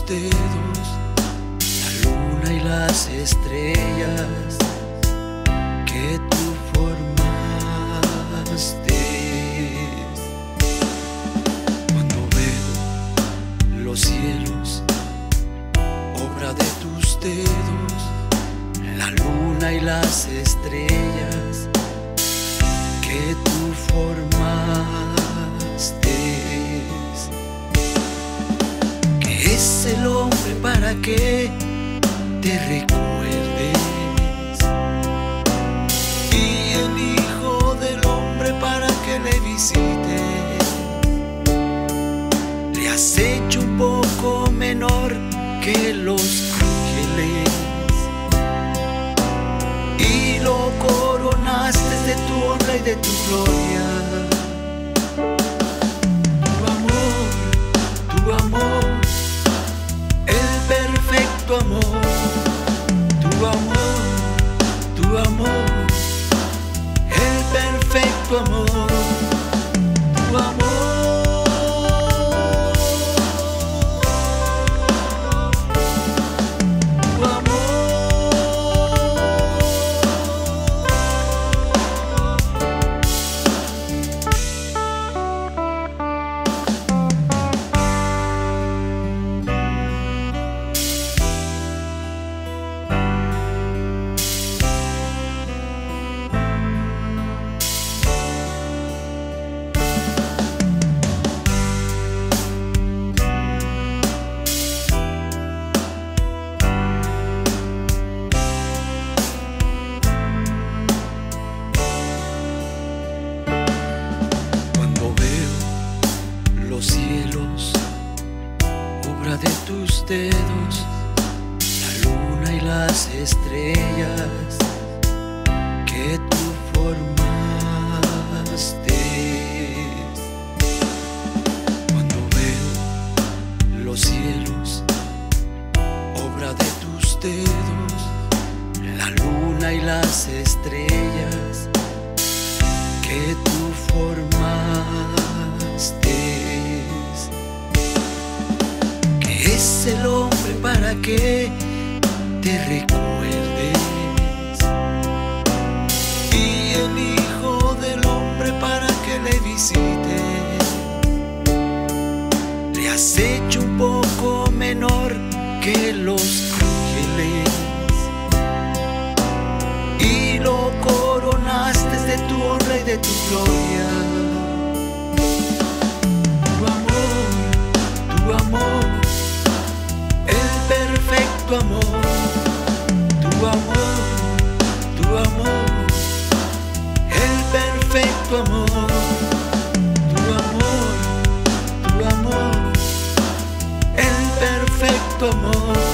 dedos, la luna y las estrellas que tú formaste. Cuando veo los cielos, obra de tus dedos, la luna y las estrellas que tú formaste. ¿Qué es el hombre para que te recuerdes? Y el Hijo del Hombre para que le visites. Le has hecho un poco menor que los ángeles y lo coronaste de tu honra y de tu gloria. Tu amor, el perfecto amor, tu amor, el perfecto amor, tu amor. Los cielos, obra de tus dedos, la luna y las estrellas que tú formaste. Cuando veo los cielos, obra de tus dedos, la luna y las estrellas que tú formaste. Es el hombre para que te recuerdes y el Hijo del Hombre para que le visites. Le has hecho un poco menor que los ángeles y lo coronaste de tu honra y de tu gloria. Tu amor, perfecto amor, tu amor, el perfecto amor, tu amor, el perfecto amor.